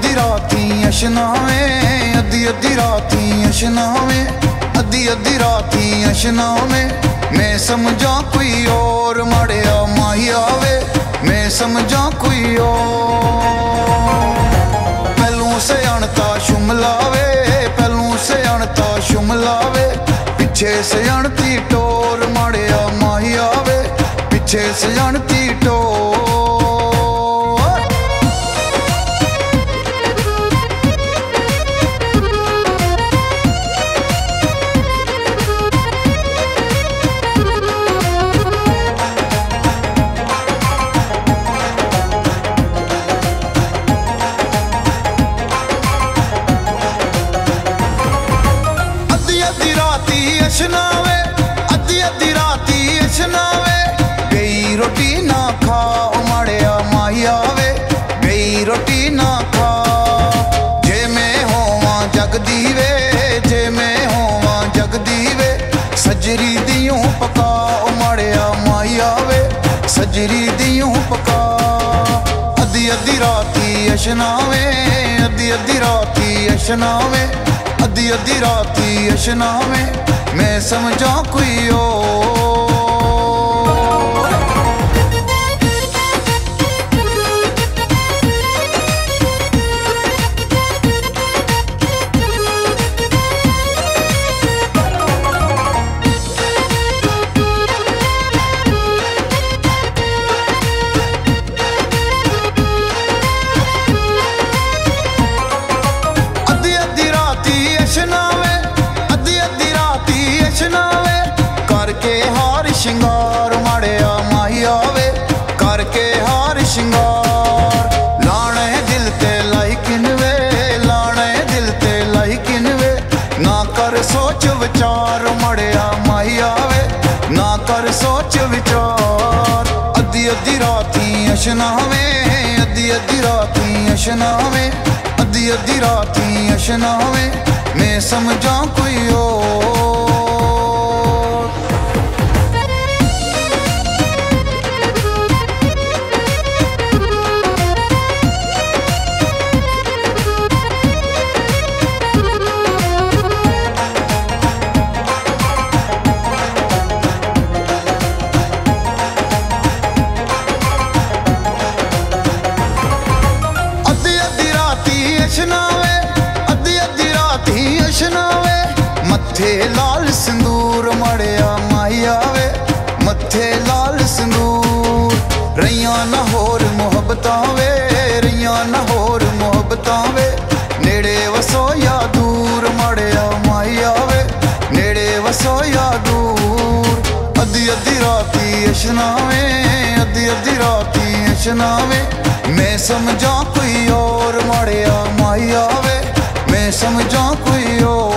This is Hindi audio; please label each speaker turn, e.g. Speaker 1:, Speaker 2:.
Speaker 1: अद्धी राती अशनावे, अद्धी अद्धी राती अशनावे, अद्धी अद्धी राती अशनावे। मैं समझा कोई और मड़िया माही आवे, मैं समझा कोई और। पहलू से अणता शुमलावे, पहलू से अणता शुमलावे, पीछे से अणती टोर मड़िया माही आवे, पीछे से अणती टोर। अशनावे, अद्धी अद्धी राती अशनावे, गई रोटी ना खा उमड़िया माही आवे, गई रोटी ना खा। जे मैं होवा जग दीवे, जे मैं होवा जग दीवे, सजरी दियूं पका उमड़िया माही आवे, सजरी दियूं पका। अद्धी अद्धी राती अशनावे, अद्धी अद्धी राती अशनावे, अद्धी अद्धी राती अशनावे, मैं समझा कोई और। अद्धी अद्धी राती अशनावे, अद्धी अद्धी राती अशनावे, करके हार शिंगार मड़िया माही आवे, करके हार शिंगार। लाने दिल ते लाई किनवे, लाने दिल ते लाई किनवे, ना कर सोच विचार मड़िया माही आवे, ना कर सोच विचार। अद्धी अद्धी राती अशनावे, अद्धी अद्धी राती अशनावे, अद्धी अद्धी राती अशनावे, मैं समझा कोई और। अशनावे, अद्धी अद्धी राती अशनावे, मत्थे लाल सिंदूर मड़िया माही आवे, मत्थे लाल सिंदूर। रैया न होर मुहब्बतां वे, रैया न होर मुहब्बतां वे, नेड़े वसो या दूर मड़िया माही आवे, नेड़े वसो या दूर। अद्धी अद्धी राती अशनावे, अद्धी अद्धी राती अशनावे, मैं समझा कोई और मड़िया माही आवे, मैं समझा कोई और।